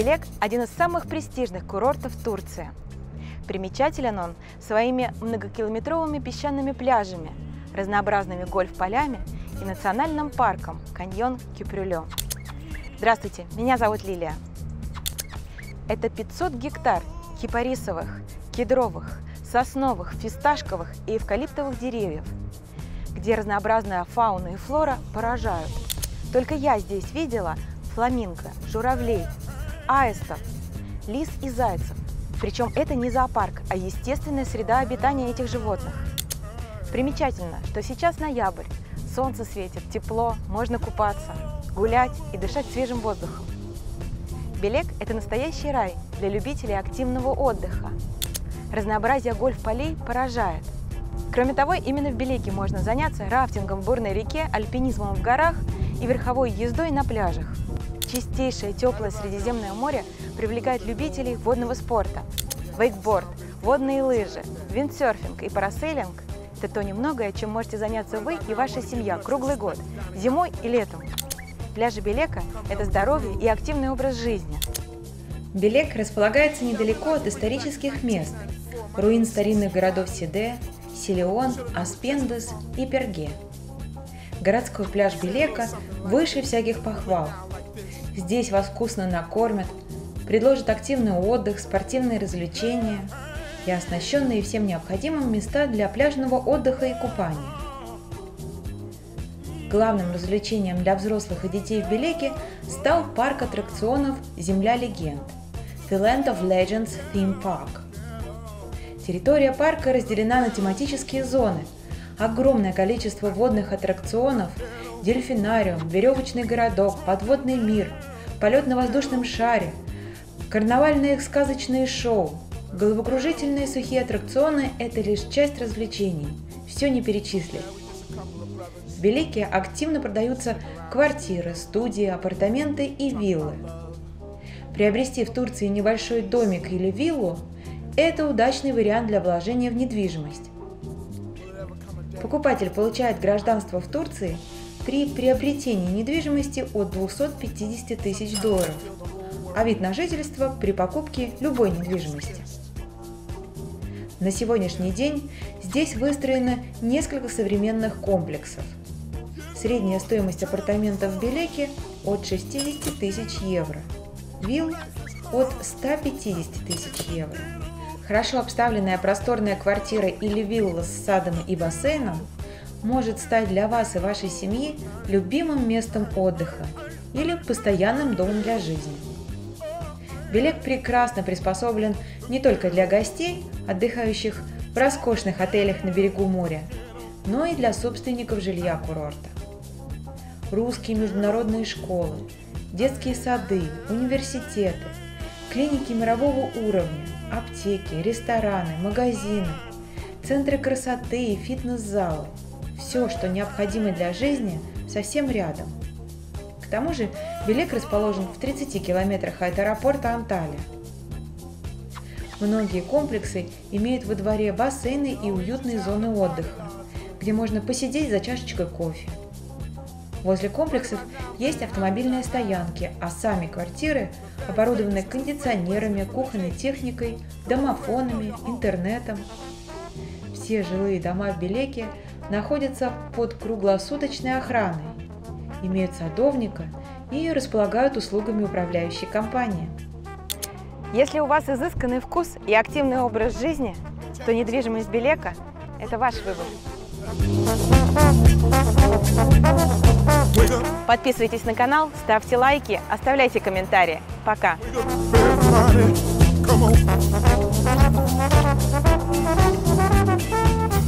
Белек – один из самых престижных курортов Турции. Примечателен он своими многокилометровыми песчаными пляжами, разнообразными гольф-полями и национальным парком каньон Кюпрюлё. Здравствуйте, меня зовут Лилия. Это 500 гектар кипарисовых, кедровых, сосновых, фисташковых и эвкалиптовых деревьев, где разнообразная фауна и флора поражают. Только я здесь видела фламинго, журавлей, аистов, лис и зайцев. Причем это не зоопарк, а естественная среда обитания этих животных. Примечательно, что сейчас ноябрь, солнце светит, тепло, можно купаться, гулять и дышать свежим воздухом. Белек – это настоящий рай для любителей активного отдыха. Разнообразие гольф-полей поражает. Кроме того, именно в Белеке можно заняться рафтингом в бурной реке, альпинизмом в горах и верховой ездой на пляжах. Чистейшее теплое Средиземное море привлекает любителей водного спорта. Вейкборд, водные лыжи, виндсерфинг и парасейлинг – это то немногое, чем можете заняться вы и ваша семья круглый год, зимой и летом. Пляжи Белека – это здоровье и активный образ жизни. Белек располагается недалеко от исторических мест – руин старинных городов Сиде, Силион, Аспендус и Перге. Городской пляж Белека выше всяких похвал. Здесь вас вкусно накормят, предложат активный отдых, спортивные развлечения и оснащенные всем необходимым места для пляжного отдыха и купания. Главным развлечением для взрослых и детей в Белеке стал парк аттракционов «Земля легенд» – The Land of Legends Theme Park. Территория парка разделена на тематические зоны. Огромное количество водных аттракционов, дельфинариум, веревочный городок, подводный мир, полет на воздушном шаре, карнавальные сказочные шоу, головокружительные сухие аттракционы – это лишь часть развлечений, все не перечислить. В Белеке активно продаются квартиры, студии, апартаменты и виллы. Приобрести в Турции небольшой домик или виллу – это удачный вариант для вложения в недвижимость. Покупатель получает гражданство в Турции при приобретении недвижимости от 250 тысяч долларов, а вид на жительство при покупке любой недвижимости. На сегодняшний день здесь выстроено несколько современных комплексов. Средняя стоимость апартаментов в Белеке от 60 тысяч евро, вилл от 150 тысяч евро. Хорошо обставленная просторная квартира или вилла с садом и бассейном может стать для вас и вашей семьи любимым местом отдыха или постоянным домом для жизни. Белек прекрасно приспособлен не только для гостей, отдыхающих в роскошных отелях на берегу моря, но и для собственников жилья курорта. Русские международные школы, детские сады, университеты, клиники мирового уровня, аптеки, рестораны, магазины, центры красоты и фитнес-залы – все, что необходимо для жизни, совсем рядом. К тому же Белек расположен в 30 километрах от аэропорта Анталия. Многие комплексы имеют во дворе бассейны и уютные зоны отдыха, где можно посидеть за чашечкой кофе. Возле комплексов есть автомобильные стоянки, а сами квартиры оборудованы кондиционерами, кухонной техникой, домофонами, интернетом. Все жилые дома в Белеке находятся под круглосуточной охраной, имеют садовника и располагают услугами управляющей компании. Если у вас изысканный вкус и активный образ жизни, то недвижимость Белека – это ваш выбор. Подписывайтесь на канал, ставьте лайки, оставляйте комментарии. Пока! Come on.